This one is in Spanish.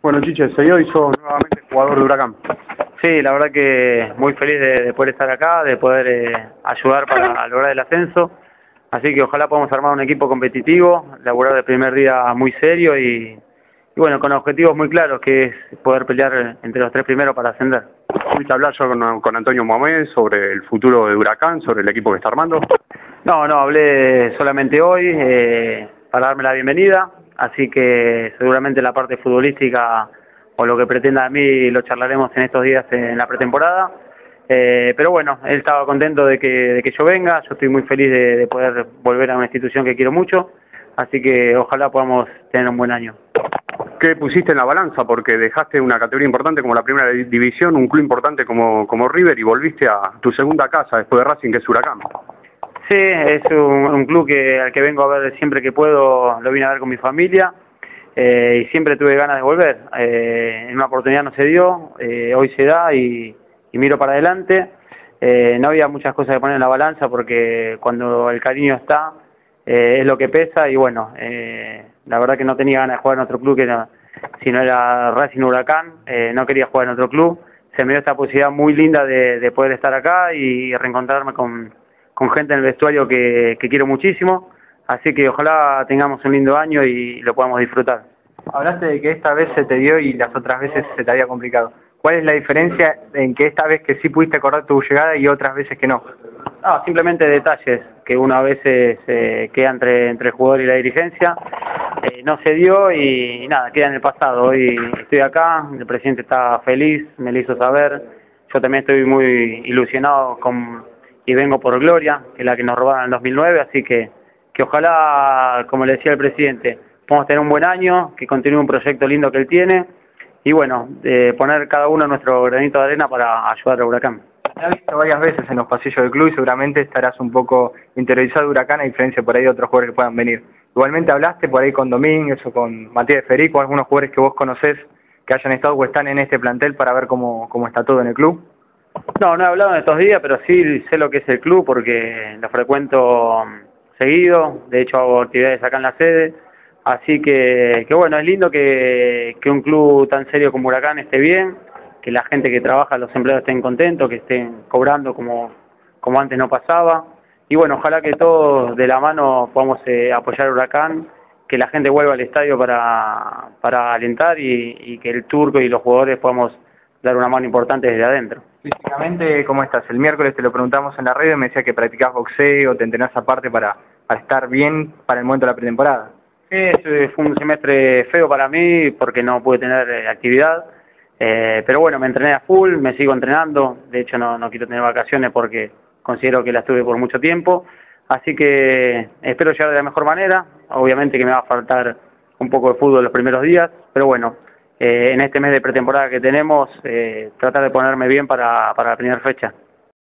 Bueno, Chiche, se dio y sos nuevamente jugador de Huracán. Sí, la verdad que muy feliz de poder estar acá, de poder ayudar para lograr el ascenso. Así que ojalá podamos armar un equipo competitivo, laburar el primer día muy serio y bueno, con objetivos muy claros, que es poder pelear entre los tres primeros para ascender. ¿Pudiste hablar yo con Antonio Mohamed sobre el futuro de Huracán, sobre el equipo que está armando? No, hablé solamente hoy para darme la bienvenida, así que seguramente la parte futbolística o lo que pretenda de mí lo charlaremos en estos días en la pretemporada. Pero bueno, él estaba contento de que yo venga, yo estoy muy feliz de poder volver a una institución que quiero mucho, así que ojalá podamos tener un buen año. ¿Qué pusiste en la balanza? Porque dejaste una categoría importante como la primera división, un club importante como River y volviste a tu segunda casa después de Racing, que es Huracán. Sí, es un club al que vengo a ver siempre que puedo, lo vine a ver con mi familia y siempre tuve ganas de volver. En una oportunidad no se dio, hoy se da y miro para adelante. No había muchas cosas que poner en la balanza porque cuando el cariño está es lo que pesa y bueno, la verdad que no tenía ganas de jugar en otro club si no era Racing Huracán, no quería jugar en otro club. Se me dio esta posibilidad muy linda de poder estar acá y reencontrarme con gente en el vestuario que quiero muchísimo, así que ojalá tengamos un lindo año y lo podamos disfrutar. Hablaste de que esta vez se te dio y las otras veces se te había complicado. ¿Cuál es la diferencia en que esta vez que sí pudiste acordar tu llegada y otras veces que no? No, simplemente detalles que uno a veces queda entre el jugador y la dirigencia. No se dio y nada, queda en el pasado. Hoy estoy acá, el presidente está feliz, me lo hizo saber. Yo también estoy muy ilusionado y vengo por Gloria, que es la que nos robaron en el 2009, así que ojalá, como le decía el presidente, podamos tener un buen año, que continúe un proyecto lindo que él tiene y bueno, poner cada uno nuestro granito de arena para ayudar a Huracán. Te has visto varias veces en los pasillos del club y seguramente estarás un poco interiorizado de Huracán a diferencia por ahí de otros jugadores que puedan venir. Igualmente hablaste por ahí con Domínguez o con Matías Federico, algunos jugadores que vos conocés que hayan estado o están en este plantel para ver cómo está todo en el club. No he hablado en estos días, pero sí sé lo que es el club porque lo frecuento seguido, de hecho hago actividades acá en la sede, así que bueno, es lindo que un club tan serio como Huracán esté bien, que la gente que trabaja, los empleados estén contentos, que estén cobrando como antes no pasaba, y bueno, ojalá que todos de la mano podamos apoyar a Huracán, que la gente vuelva al estadio para alentar y que el Turco y los jugadores podamos dar una mano importante desde adentro. Físicamente, ¿cómo estás? El miércoles te lo preguntamos en la radio y me decía que practicás boxeo, te entrenás aparte para estar bien para el momento de la pretemporada. Fue un semestre feo para mí porque no pude tener actividad, pero bueno, me entrené a full, me sigo entrenando, de hecho no quiero tener vacaciones porque considero que las tuve por mucho tiempo, así que espero llegar de la mejor manera, obviamente que me va a faltar un poco de fútbol los primeros días, pero bueno, en este mes de pretemporada que tenemos, tratar de ponerme bien para la primera fecha.